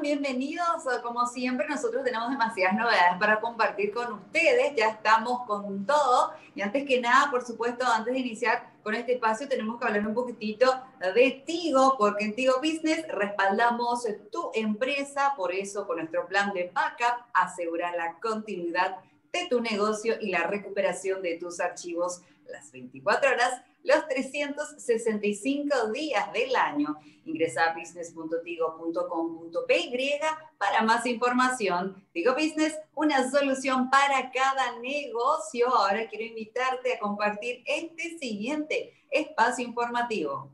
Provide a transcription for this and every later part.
Bienvenidos. Como siempre, nosotros tenemos demasiadas novedades para compartir con ustedes. Ya estamos con todo. Y antes que nada, por supuesto, antes de iniciar con este espacio, tenemos que hablar un poquitito de Tigo, porque en Tigo Business respaldamos tu empresa. Por eso, con nuestro plan de backup, asegura la continuidad de tu negocio y la recuperación de tus archivos las 24 horas, los 365 días del año. Ingresa a business.tigo.com.py para más información. Tigo Business, una solución para cada negocio. Ahora quiero invitarte a compartir este siguiente espacio informativo.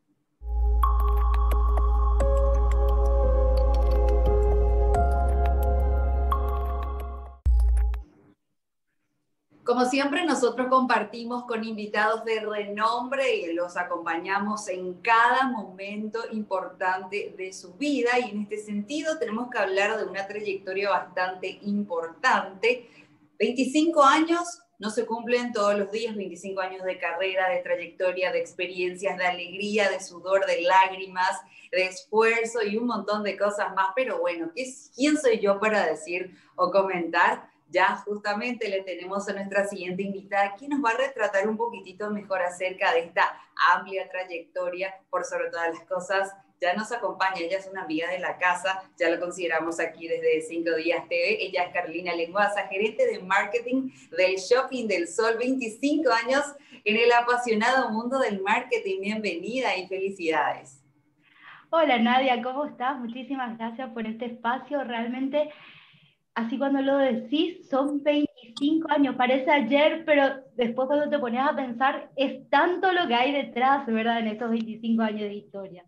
Como siempre, nosotros compartimos con invitados de renombre y los acompañamos en cada momento importante de su vida. Y en este sentido tenemos que hablar de una trayectoria bastante importante. 25 años no se cumplen todos los días, 25 años de carrera, de trayectoria, de experiencias, de alegría, de sudor, de lágrimas, de esfuerzo y un montón de cosas más. Pero bueno, ¿quién soy yo para decir o comentar? Ya justamente le tenemos a nuestra siguiente invitada, quien nos va a retratar un poquitito mejor acerca de esta amplia trayectoria. Por sobre todas las cosas, ya nos acompaña, ella es una amiga de la casa, ya lo consideramos aquí desde 5 Días TV. Ella es Carolina Lenguaza, gerente de marketing del Shopping del Sol, 25 años en el apasionado mundo del marketing. Bienvenida y felicidades. Hola Nadia, ¿cómo estás? Muchísimas gracias por este espacio. Realmente, así cuando lo decís, son 25 años, parece ayer, pero después cuando te pones a pensar, es tanto lo que hay detrás, ¿verdad? En estos 25 años de historia.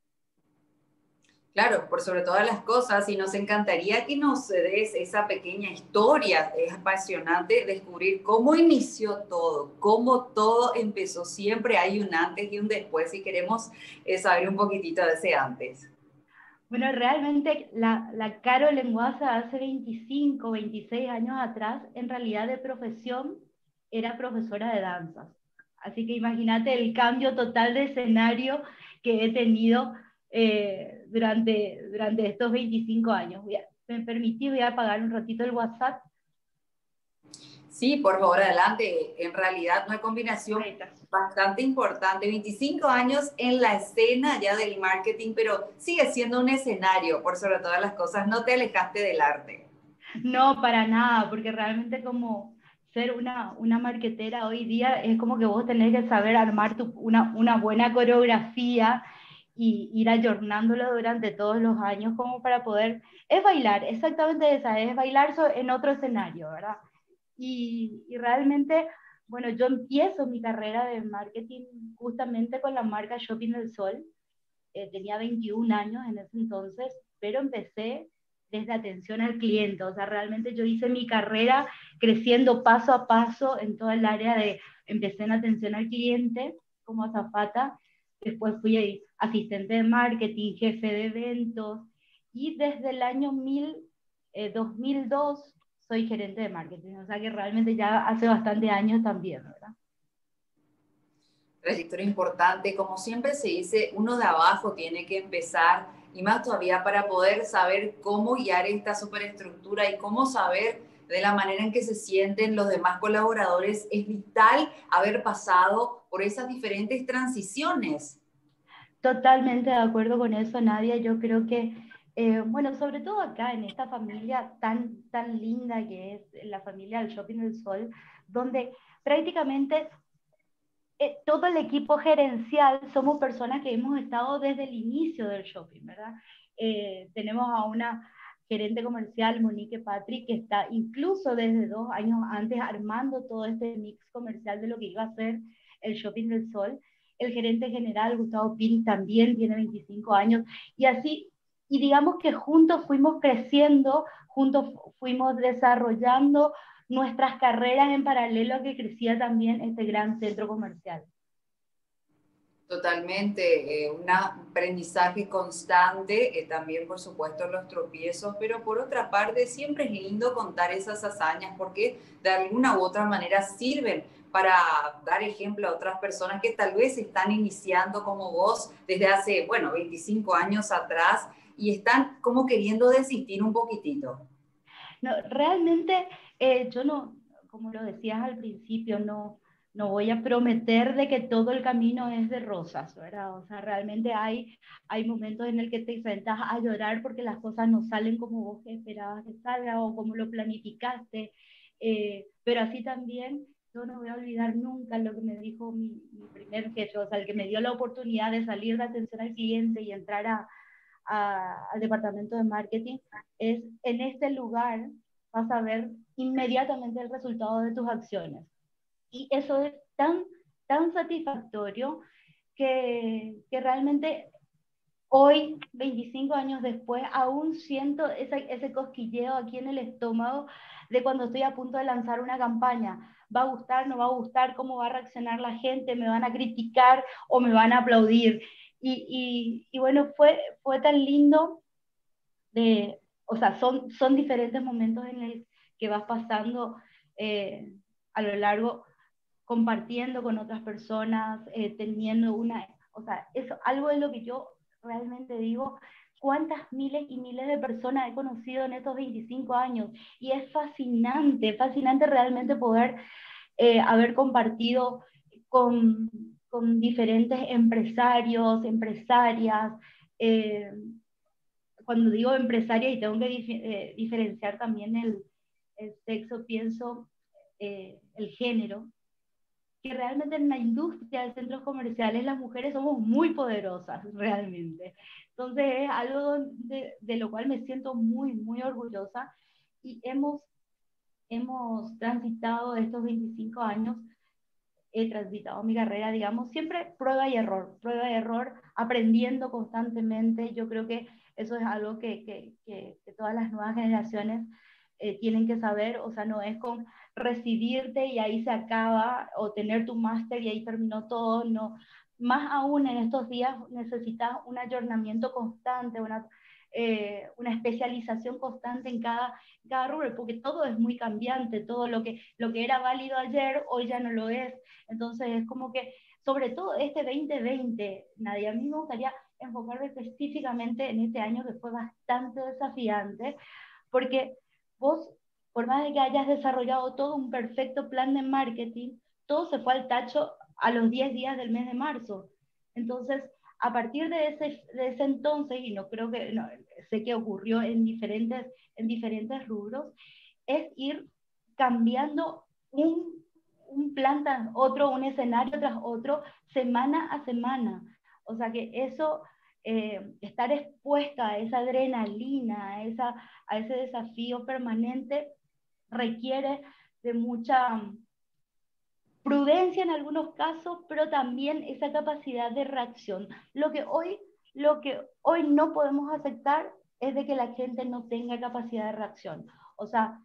Claro, por sobre todas las cosas, y nos encantaría que nos des esa pequeña historia. Es apasionante descubrir cómo inició todo, cómo todo empezó. Siempre hay un antes y un después y queremos saber un poquitito de ese antes. Bueno, realmente la Caro Lenguaza hace 25, 26 años atrás, en realidad de profesión, era profesora de danzas. Así que imagínate el cambio total de escenario que he tenido durante estos 25 años. ¿Me permitís? Voy a apagar un ratito el WhatsApp. Sí, por favor, adelante. En realidad, una combinación bastante importante. 25 años en la escena ya del marketing, pero sigue siendo un escenario, por sobre todas las cosas. No te alejaste del arte. No, para nada, porque realmente como ser una marketera hoy día es como que vos tenés que saber armar una buena coreografía y ir ayornándolo durante todos los años como para poder, es bailar, exactamente esa, es bailar en otro escenario, ¿verdad? Y realmente, bueno, yo empiezo mi carrera de marketing justamente con la marca Shopping del Sol. Tenía 21 años en ese entonces, pero empecé desde atención al cliente. O sea, realmente yo hice mi carrera creciendo paso a paso en toda el área de, empecé en atención al cliente como azafata, después fui asistente de marketing, jefe de eventos, y desde el año 2002 soy gerente de marketing. O sea que realmente ya hace bastante años también, ¿verdad? Trayectoria importante. Como siempre se dice, uno de abajo tiene que empezar, y más todavía para poder saber cómo guiar esta superestructura y cómo saber de la manera en que se sienten los demás colaboradores. Es vital haber pasado por esas diferentes transiciones. Totalmente de acuerdo con eso, Nadia. Yo creo que, bueno, sobre todo acá en esta familia tan linda que es la familia del Shopping del Sol, donde prácticamente todo el equipo gerencial somos personas que hemos estado desde el inicio del shopping, ¿verdad? Tenemos a una gerente comercial, Monique Patrick, que está incluso desde 2 años antes armando todo este mix comercial de lo que iba a ser el Shopping del Sol. El gerente general, Gustavo Pini, también tiene 25 años. Y así, y digamos que juntos fuimos creciendo, juntos fuimos desarrollando nuestras carreras en paralelo a que crecía también este gran centro comercial. Totalmente, un aprendizaje constante, también por supuesto los tropiezos, pero por otra parte siempre es lindo contar esas hazañas porque de alguna u otra manera sirven para dar ejemplo a otras personas que tal vez están iniciando como vos desde hace, bueno, 25 años atrás. y están como queriendo desistir un poquitito? No, realmente yo no, como lo decías al principio, no voy a prometer de que todo el camino es de rosas, ¿verdad? O sea, realmente hay momentos en el que te sientas a llorar porque las cosas no salen como vos esperabas que salga o como lo planificaste, pero así también yo no voy a olvidar nunca lo que me dijo mi primer jefe, o sea, el que me dio la oportunidad de salir de atención al cliente y entrar al departamento de marketing, es en este lugar vas a ver inmediatamente el resultado de tus acciones. Y eso es tan satisfactorio que realmente hoy, 25 años después, aún siento ese cosquilleo aquí en el estómago de cuando estoy a punto de lanzar una campaña. ¿Va a gustar? ¿No va a gustar? ¿Cómo va a reaccionar la gente? ¿Me van a criticar o me van a aplaudir? Y bueno, fue tan lindo o sea, son diferentes momentos en el que vas pasando eh, a lo largo, compartiendo con otras personas, teniendo o sea, eso, algo de lo que yo realmente digo, cuántas miles y miles de personas he conocido en estos 25 años, y es fascinante realmente poder haber compartido con, con diferentes empresarios, empresarias, eh, cuando digo empresaria y tengo que diferenciar también el sexo, pienso el género, que realmente en la industria de centros comerciales las mujeres somos muy poderosas, realmente. Entonces es algo de lo cual me siento muy orgullosa, y hemos transitado estos 25 años, he transitado mi carrera, digamos, siempre prueba y error, aprendiendo constantemente. Yo creo que eso es algo que todas las nuevas generaciones tienen que saber. O sea, no es con recibirte y ahí se acaba, o tener tu máster y ahí terminó todo, no. Más aún en estos días necesitas un ayornamiento constante, una especialización constante en cada rubro, porque todo es muy cambiante, todo lo que era válido ayer, hoy ya no lo es. Entonces es como que, sobre todo este 2020, Nadia, a mí me gustaría enfocarme específicamente en este año que fue bastante desafiante, porque vos, por más de que hayas desarrollado todo un perfecto plan de marketing, todo se fue al tacho a los 10 días del mes de marzo. Entonces, a partir de ese entonces, y no creo que, no, sé que ocurrió en diferentes rubros, es ir cambiando un plan tras otro, un escenario tras otro, semana a semana. O sea que eso, estar expuesta a esa adrenalina, a ese desafío permanente, requiere de mucha prudencia en algunos casos, pero también esa capacidad de reacción. Lo que hoy no podemos aceptar es de que la gente no tenga capacidad de reacción. O sea,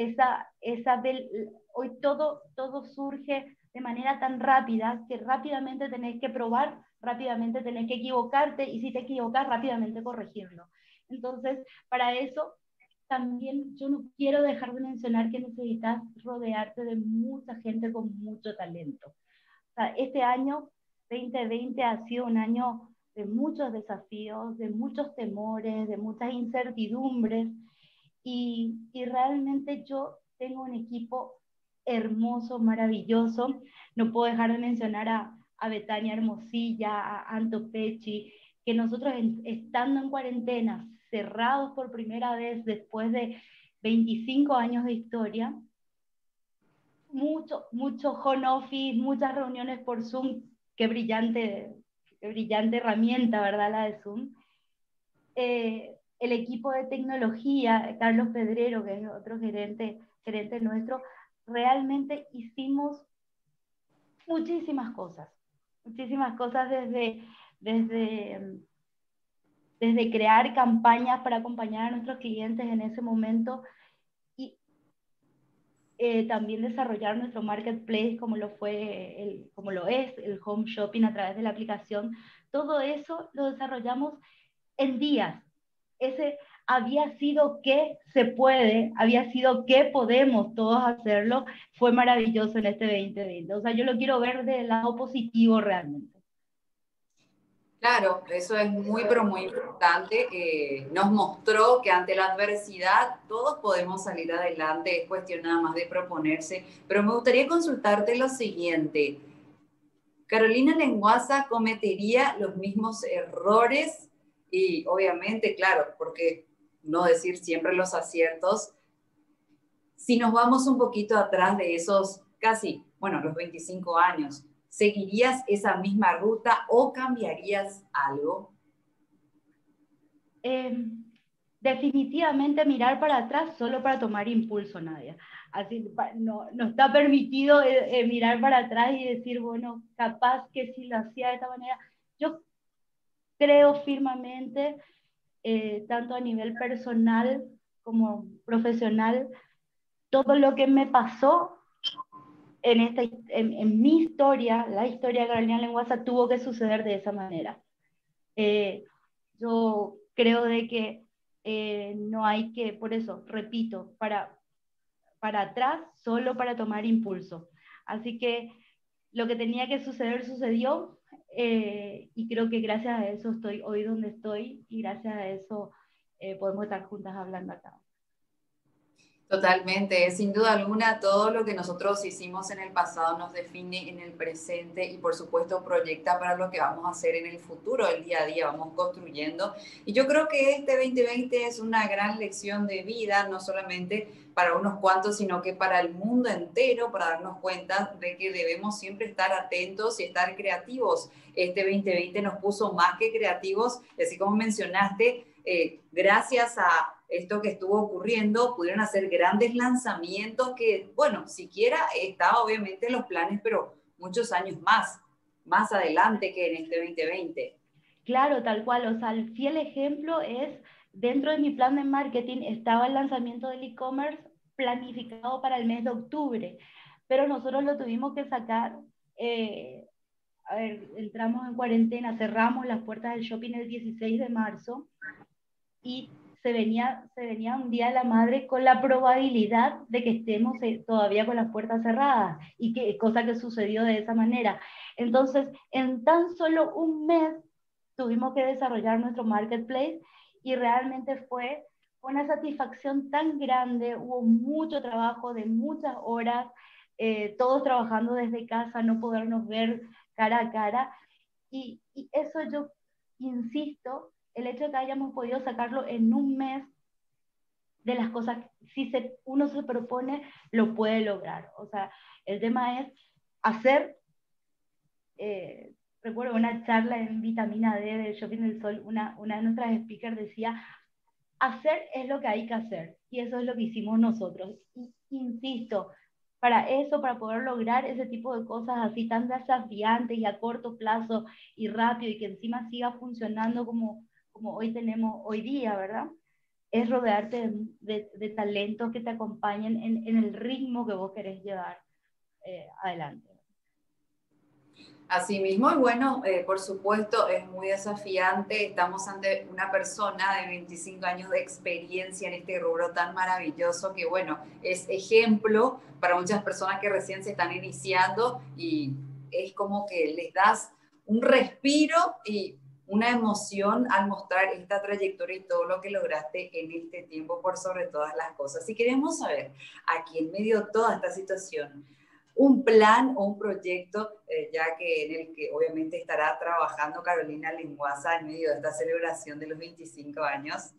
hoy todo surge de manera tan rápida que rápidamente tenés que probar, rápidamente tenés que equivocarte, y si te equivocas, rápidamente corregirlo. Entonces, para eso también yo no quiero dejar de mencionar que necesitas rodearte de mucha gente con mucho talento. O sea, este año 2020 ha sido un año de muchos desafíos, de muchos temores, de muchas incertidumbres, y realmente yo tengo un equipo hermoso, maravilloso. No puedo dejar de mencionar a Betania Hermosilla, a Anto Pechi, que nosotros estando en cuarentena, cerrados por primera vez después de 25 años de historia, mucho home office, muchas reuniones por Zoom, qué brillante herramienta, ¿verdad? La de Zoom. El equipo de tecnología, Carlos Pedrero, que es otro gerente nuestro, realmente hicimos muchísimas cosas desde, desde crear campañas para acompañar a nuestros clientes en ese momento, y también desarrollar nuestro marketplace como lo es el home shopping a través de la aplicación. Todo eso lo desarrollamos en días. Ese había sido que se puede, había sido que podemos todos hacerlo, fue maravilloso en este 2020. O sea, yo lo quiero ver del lado positivo realmente. Claro, eso es muy, pero muy importante. Nos mostró que ante la adversidad todos podemos salir adelante, es cuestión nada más de proponerse. Pero me gustaría consultarte lo siguiente. ¿Carolina Lenguaza cometería los mismos errores? Y obviamente, claro, porque no decir siempre los aciertos, si nos vamos un poquito atrás de esos casi, bueno, los 25 años, ¿seguirías esa misma ruta o cambiarías algo? Eh, Definitivamente mirar para atrás solo para tomar impulso, Nadia. Así no, no está permitido mirar para atrás y decir, bueno, capaz que si lo hacía de esta manera. Yo creo firmemente, tanto a nivel personal como profesional, todo lo que me pasó en mi historia, la historia de Carolina Lenguaza, tuvo que suceder de esa manera. Eh, yo creo de que no hay que, por eso, repito, para atrás solo para tomar impulso. Así que lo que tenía que suceder sucedió, y creo que gracias a eso estoy hoy donde estoy y gracias a eso podemos estar juntas hablando acá. Totalmente, sin duda alguna, todo lo que nosotros hicimos en el pasado nos define en el presente y por supuesto proyecta para lo que vamos a hacer en el futuro, el día a día, vamos construyendo. Y yo creo que este 2020 es una gran lección de vida, no solamente para unos cuantos, sino que para el mundo entero, para darnos cuenta de que debemos siempre estar atentos y estar creativos. Este 2020 nos puso más que creativos, así como mencionaste, gracias a esto que estuvo ocurriendo, pudieron hacer grandes lanzamientos que, bueno, siquiera estaba obviamente en los planes, pero muchos años más adelante que en este 2020. Claro, tal cual, o sea, el fiel ejemplo es, dentro de mi plan de marketing estaba el lanzamiento del e-commerce planificado para el mes de octubre, pero nosotros lo tuvimos que sacar, a ver, entramos en cuarentena, cerramos las puertas del shopping el 16 de marzo y se venía un Día de la Madre con la probabilidad de que estemos todavía con las puertas cerradas, y que cosa que sucedió de esa manera. Entonces, en tan solo un mes tuvimos que desarrollar nuestro marketplace y realmente fue una satisfacción tan grande, hubo mucho trabajo de muchas horas, todos trabajando desde casa, no podernos ver cara a cara, y eso yo insisto, el hecho de que hayamos podido sacarlo en un mes, de las cosas, si uno se propone, lo puede lograr. O sea, el tema es hacer, recuerdo una charla en Vitamina D del Shopping del Sol, una de nuestras speakers decía, hacer es lo que hay que hacer, y eso es lo que hicimos nosotros. Y insisto, para eso, para poder lograr ese tipo de cosas así tan desafiantes y a corto plazo y rápido, y que encima siga funcionando como hoy tenemos hoy día, ¿verdad? Es rodearte de talentos que te acompañen en el ritmo que vos querés llevar adelante. Asimismo, y bueno, por supuesto, es muy desafiante. Estamos ante una persona de 25 años de experiencia en este rubro tan maravilloso que, bueno, es ejemplo para muchas personas que recién se están iniciando y es como que les das un respiro y una emoción al mostrar esta trayectoria y todo lo que lograste en este tiempo por sobre todas las cosas. Si queremos saber, aquí en medio de toda esta situación, un plan o un proyecto, ya que en el que obviamente estará trabajando Carolina Lenguaza en medio de esta celebración de los 25 años.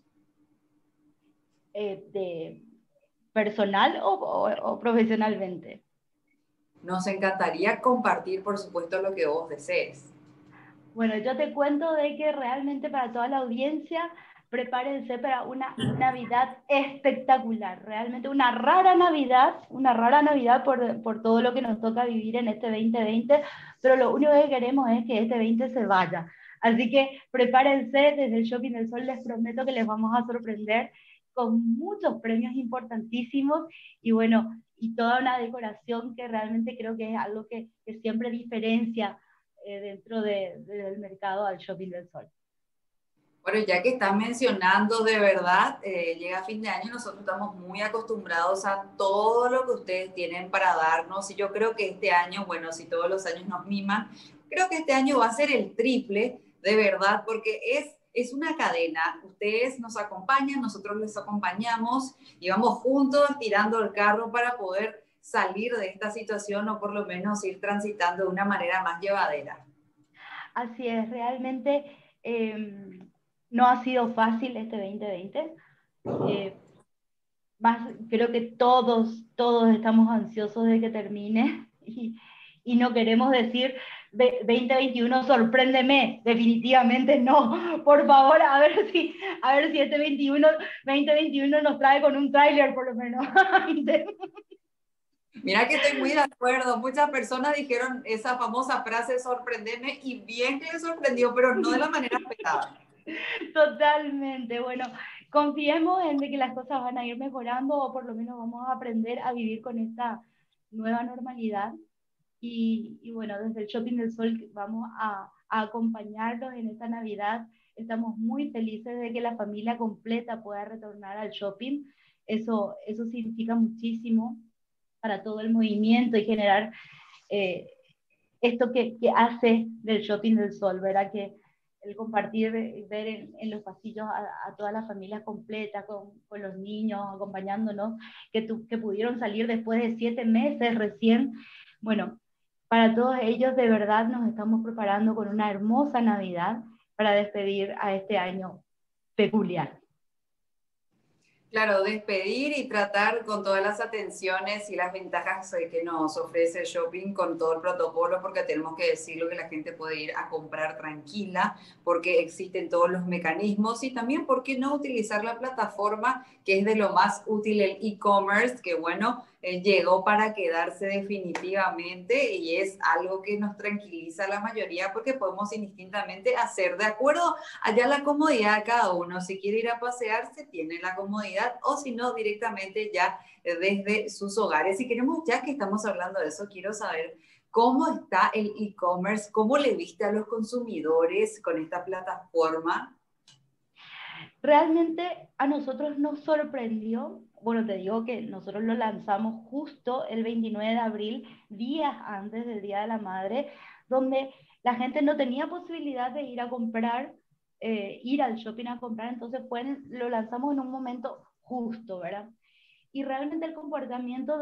De ¿Personal o profesionalmente? Nos encantaría compartir, por supuesto, lo que vos desees. Bueno, yo te cuento de que realmente para toda la audiencia, prepárense para una Navidad espectacular, realmente una rara Navidad por todo lo que nos toca vivir en este 2020, pero lo único que queremos es que este 20 se vaya. Así que prepárense, desde el Shopping del Sol les prometo que les vamos a sorprender con muchos premios importantísimos y bueno, y toda una decoración que realmente creo que es algo que siempre diferencia dentro del mercado al Shopping del Sol. Bueno, ya que están mencionando, de verdad, llega fin de año y nosotros estamos muy acostumbrados a todo lo que ustedes tienen para darnos. Y yo creo que este año, bueno, si todos los años nos miman, creo que este año va a ser el triple de verdad, porque es una cadena. Ustedes nos acompañan, nosotros les acompañamos y vamos juntos tirando el carro para poder salir de esta situación o por lo menos ir transitando de una manera más llevadera. Así es, realmente no ha sido fácil este 2020. Más, creo que todos estamos ansiosos de que termine y no queremos decir 2021, sorpréndeme, definitivamente no. Por favor, a ver si este 2021 nos trae con un tráiler por lo menos. Mira que estoy muy de acuerdo. Muchas personas dijeron esa famosa frase, sorprendeme, y bien que les sorprendió, pero no de la manera esperada. Totalmente. Bueno, confiemos en de que las cosas van a ir mejorando o por lo menos vamos a aprender a vivir con esta nueva normalidad. Y bueno, desde el Shopping del Sol vamos a acompañarlos en esta Navidad. Estamos muy felices de que la familia completa pueda retornar al shopping. Eso significa muchísimo para todo el movimiento y generar esto que hace del Shopping del Sol, ¿verdad? Que el compartir, ver en los pasillos a todas las familias completas, con los niños acompañándonos, que pudieron salir después de 7 meses recién. Bueno, para todos ellos de verdad nos estamos preparando con una hermosa Navidad para despedir a este año peculiar. Claro, despedir y tratar con todas las atenciones y las ventajas que nos ofrece el shopping con todo el protocolo, porque tenemos que decirlo que la gente puede ir a comprar tranquila, porque existen todos los mecanismos y también, ¿por qué no utilizar la plataforma que es de lo más útil, el e-commerce, que bueno, llegó para quedarse definitivamente y es algo que nos tranquiliza a la mayoría porque podemos indistintamente hacer de acuerdo allá la comodidad de cada uno. Si quiere ir a pasear, se tiene la comodidad o si no, directamente ya desde sus hogares. Si queremos, ya que estamos hablando de eso, quiero saber cómo está el e-commerce, cómo le viste a los consumidores con esta plataforma. Realmente a nosotros nos sorprendió, bueno, te digo que nosotros lo lanzamos justo el 29 de abril, días antes del Día de la Madre, donde la gente no tenía posibilidad de ir a comprar, ir al shopping a comprar, entonces lo lanzamos en un momento justo, ¿verdad? Y realmente el comportamiento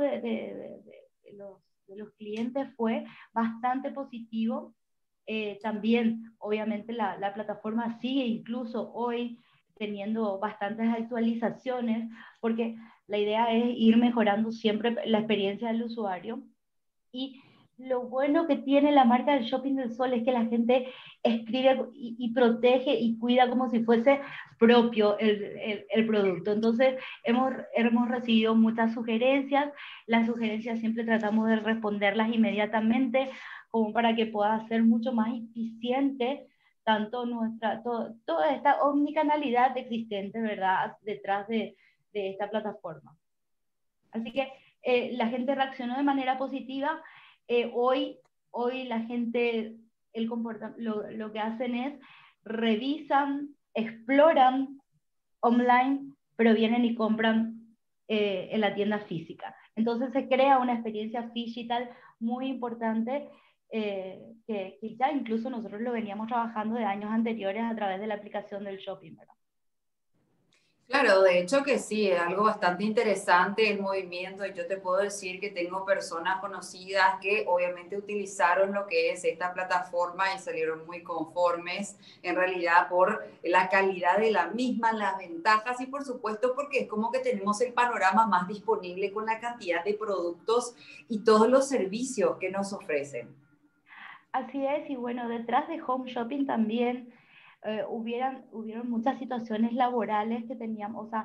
de los clientes fue bastante positivo. También, obviamente, la plataforma sigue incluso hoy teniendo bastantes actualizaciones, porque la idea es ir mejorando siempre la experiencia del usuario. Y lo bueno que tiene la marca del Shopping del Sol es que la gente escribe y protege y cuida como si fuese propio el producto. Entonces, hemos recibido muchas sugerencias. Las sugerencias siempre tratamos de responderlas inmediatamente, como para que pueda ser mucho más eficiente tanto toda esta omnicanalidad existente, ¿verdad?, detrás de esta plataforma. Así que la gente reaccionó de manera positiva. Hoy la gente, lo que hacen es revisan, exploran online, pero vienen y compran en la tienda física. Entonces se crea una experiencia digital muy importante que ya incluso nosotros lo veníamos trabajando de años anteriores a través de la aplicación del shopping, ¿verdad? Claro, de hecho que sí, es algo bastante interesante el movimiento y yo te puedo decir que tengo personas conocidas que obviamente utilizaron lo que es esta plataforma y salieron muy conformes en realidad por la calidad de la misma, las ventajas y por supuesto porque es como que tenemos el panorama más disponible con la cantidad de productos y todos los servicios que nos ofrecen. Así es, y bueno, detrás de Home Shopping también hubieron muchas situaciones laborales que teníamos, o sea,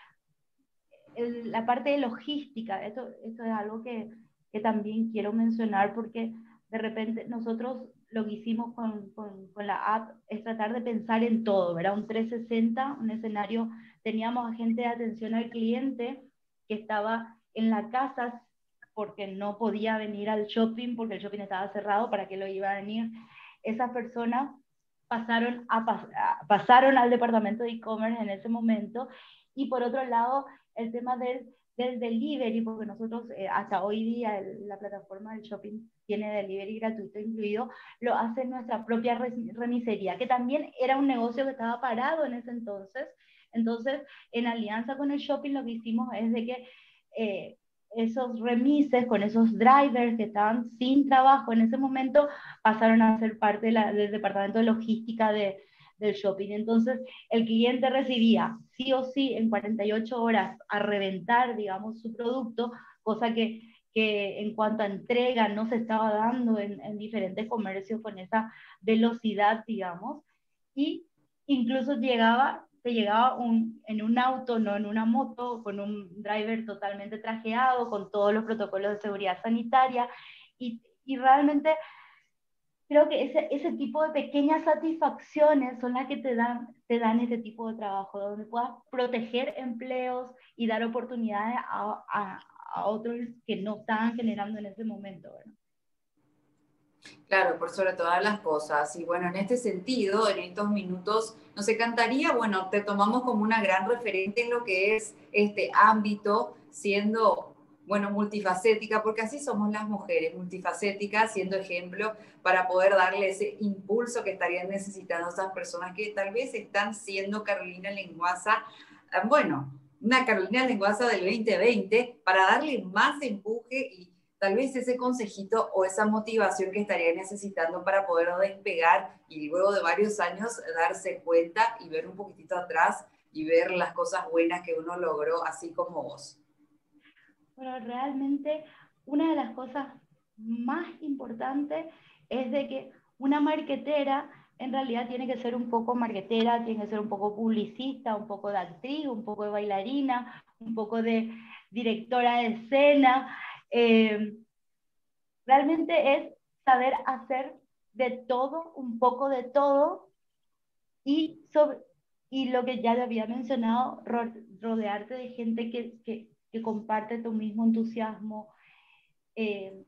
la parte de logística, esto es algo que también quiero mencionar porque de repente nosotros lo que hicimos con la app es tratar de pensar en todo, ¿verdad? Un 360, un escenario, teníamos a gente de atención al cliente que estaba en la casa porque no podía venir al shopping, porque el shopping estaba cerrado, ¿para qué lo iba a venir? Esas personas pasaron al departamento de e-commerce en ese momento y por otro lado el tema del del delivery, porque nosotros hasta hoy día la plataforma del shopping tiene delivery gratuito incluido, lo hace nuestra propia remisería, que también era un negocio que estaba parado en ese entonces. Entonces, en alianza con el shopping, lo que hicimos es de que esos remises con esos drivers que estaban sin trabajo en ese momento pasaron a ser parte del departamento de logística del shopping. Entonces, el cliente recibía sí o sí en 48 horas a reventar, digamos, su producto, cosa que en cuanto a entrega no se estaba dando en diferentes comercios con esa velocidad, digamos, y incluso te llegaba en un auto, no en una moto, con un driver totalmente trajeado, con todos los protocolos de seguridad sanitaria, y realmente creo que ese tipo de pequeñas satisfacciones son las que te dan ese tipo de trabajo, donde puedas proteger empleos y dar oportunidades a otros que no estaban generando en ese momento, ¿verdad? Claro, por sobre todas las cosas. Y bueno, en este sentido, en estos minutos, nos encantaría, bueno, te tomamos como una gran referente en lo que es este ámbito, siendo, bueno, multifacética, porque así somos las mujeres, multifacéticas, siendo ejemplo para poder darle ese impulso que estarían necesitando esas personas que tal vez están siendo Carolina Lenguasa, bueno, una Carolina Lenguasa del 2020, para darle más empuje y tal vez ese consejito o esa motivación que estaría necesitando para poder despegar y luego de varios años darse cuenta y ver un poquitito atrás y ver las cosas buenas que uno logró, así como vos. Bueno, realmente una de las cosas más importantes es de que una marketera en realidad tiene que ser un poco marketera, tiene que ser un poco publicista, un poco de actriz, un poco de bailarina, un poco de directora de escena. Realmente es saber hacer de todo, un poco de todo, y, y lo que ya le había mencionado, rodearte de gente que comparte tu mismo entusiasmo, eh,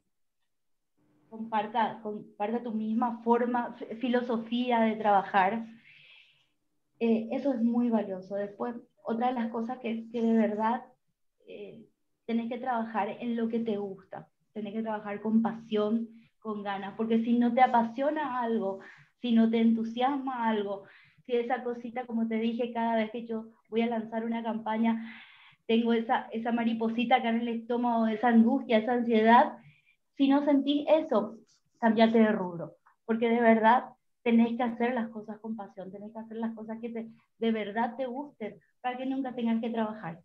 comparta tu misma forma, filosofía de trabajar. Eso es muy valioso. Después, otra de las cosas que de verdad tenés que trabajar en lo que te gusta, tenés que trabajar con pasión, con ganas, porque si no te apasiona algo, si no te entusiasma algo, si esa cosita, como te dije, cada vez que yo voy a lanzar una campaña, tengo esa mariposita acá en el estómago, esa angustia, esa ansiedad, si no sentís eso, cambiate de rubro, porque de verdad tenés que hacer las cosas con pasión, tenés que hacer las cosas que de verdad te gusten, para que nunca tengas que trabajar.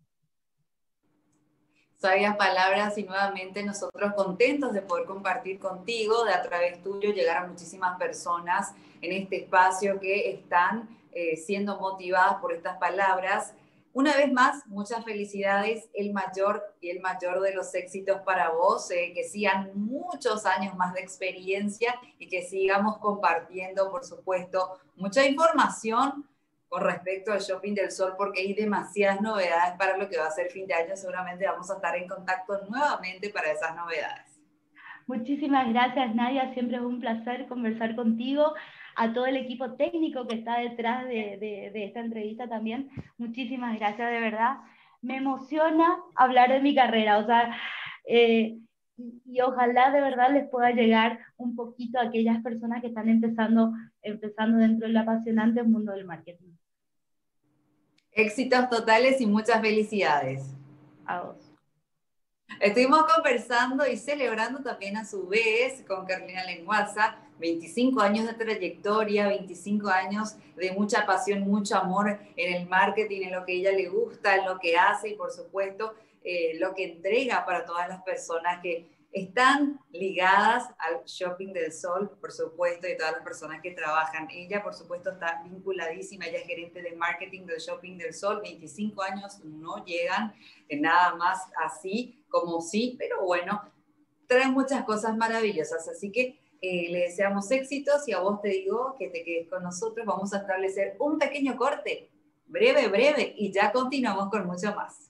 Sabias palabras y nuevamente nosotros contentos de poder compartir contigo, de a través tuyo llegar a muchísimas personas en este espacio que están siendo motivadas por estas palabras. Una vez más, muchas felicidades, el mayor y el mayor de los éxitos para vos, que sigan muchos años más de experiencia y que sigamos compartiendo, por supuesto, mucha información con respecto al Shopping del Sol, porque hay demasiadas novedades para lo que va a ser fin de año. Seguramente vamos a estar en contacto nuevamente para esas novedades. Muchísimas gracias, Nadia. Siempre es un placer conversar contigo. A todo el equipo técnico que está detrás de esta entrevista también. Muchísimas gracias, de verdad. Me emociona hablar de mi carrera, o sea, y ojalá de verdad les pueda llegar un poquito a aquellas personas que están empezando dentro del apasionante mundo del marketing. Éxitos totales y muchas felicidades. A vos. Estuvimos conversando y celebrando también a su vez con Carolina Lenguasa, 25 años de trayectoria, 25 años de mucha pasión, mucho amor en el marketing, en lo que ella le gusta, en lo que hace y por supuesto lo que entrega para todas las personas que están ligadas al Shopping del Sol, por supuesto, y todas las personas que trabajan. Ella, por supuesto, está vinculadísima, ella es gerente de marketing del Shopping del Sol, 25 años no llegan nada más así como sí, pero bueno, trae muchas cosas maravillosas, así que le deseamos éxitos y a vos te digo que te quedes con nosotros, vamos a establecer un pequeño corte, breve, y ya continuamos con mucho más.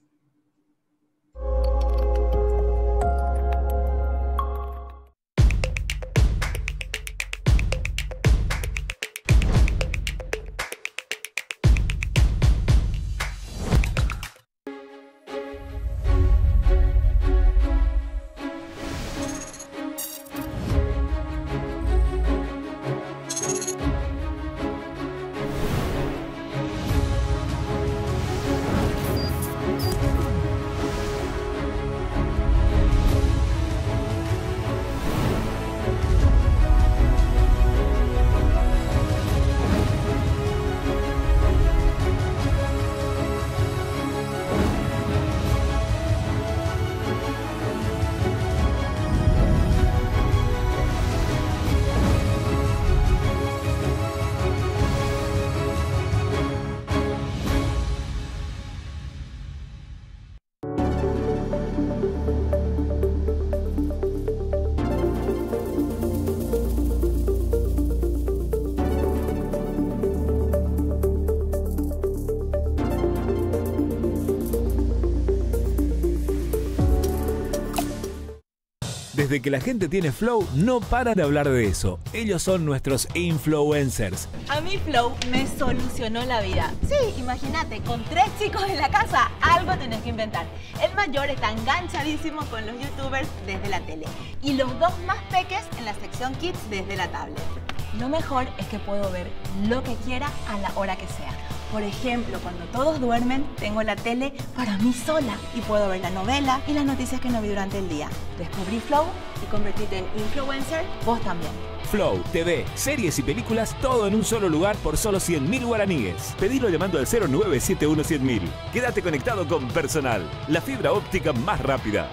Desde que la gente tiene Flow, no paran de hablar de eso. Ellos son nuestros influencers. A mí Flow me solucionó la vida. Sí, imagínate, con 3 chicos en la casa, algo tenés que inventar. El mayor está enganchadísimo con los youtubers desde la tele y los 2 más peques en la sección Kids desde la tablet. Lo mejor es que puedo ver lo que quiera a la hora que sea. Por ejemplo, cuando todos duermen, tengo la tele para mí sola y puedo ver la novela y las noticias que no vi durante el día. Descubrí Flow y convertirte en influencer vos también. Flow, TV, series y películas, todo en un solo lugar por solo 100.000 guaraníes. Pedilo llamando al 0971-100.000. Quédate conectado con Personal, la fibra óptica más rápida.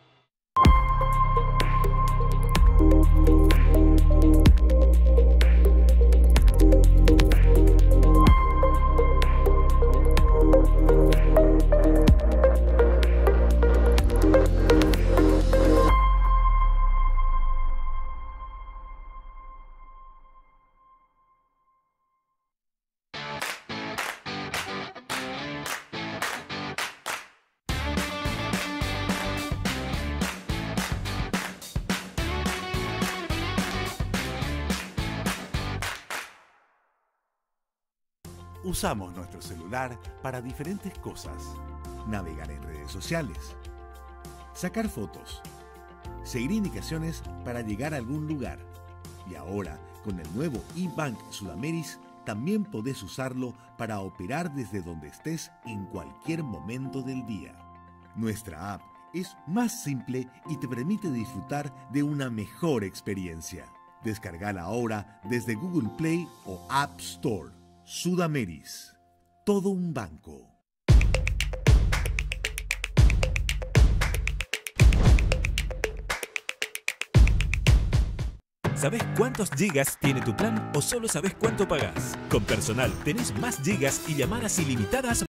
Usamos nuestro celular para diferentes cosas. Navegar en redes sociales, sacar fotos, seguir indicaciones para llegar a algún lugar. Y ahora, con el nuevo eBank Sudameris, también podés usarlo para operar desde donde estés en cualquier momento del día. Nuestra app es más simple y te permite disfrutar de una mejor experiencia. Descargala ahora desde Google Play o App Store. Sudameris, todo un banco. ¿Sabés cuántos gigas tiene tu plan o solo sabés cuánto pagás? Con Personal tenés más gigas y llamadas ilimitadas